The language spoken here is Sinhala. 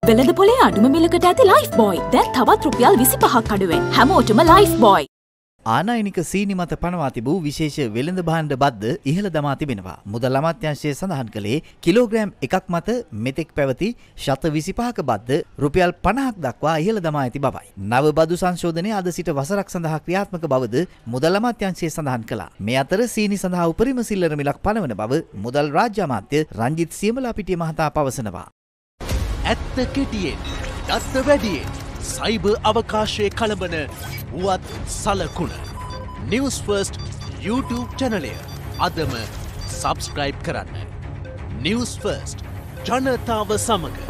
වෙළඳ පොලේ අඩුම මිලකට ඇති ලයිෆ් බොයි. දැන් තවත් රුපියල් 25ක් අඩුවෙන්. හැමෝටම ලයිෆ් බොයි. ආනයනික සීනි මත පනවා තිබූ විශේෂ වෙළඳ භාණ්ඩ බද්ද ඉහළ දමා තිබෙනවා. මුදල් අමාත්‍යාංශය සඳහන් කළේ කිලෝග්‍රෑම් එකක් මත මෙතෙක් පැවති ශත 25ක බද්ද රුපියල් 50ක් දක්වා ඉහළ දමා ඇති බවයි. නව බදු සංශෝධනය අද සිට වසරක් සඳහා ක්‍රියාත්මක බවද මුදල් අමාත්‍යාංශය සඳහන් කළා. මේ අතර සීනි සඳහා උපරිම සිල්ලර මිලක් පනවන බව මුදල් රාජ්‍ය අමාත්‍ය රංජිත් සියමලාපිටිය මහතා පවසනවා. ඇත්ත කෙටියෙන්, දත්ත වැඩියෙන්, සයිබර් අවකාශයේ කලබන වුවත් සලකුණ. Newsfirst YouTube channelය අදම subscribe කරන්න. Newsfirst ජනතාව සමග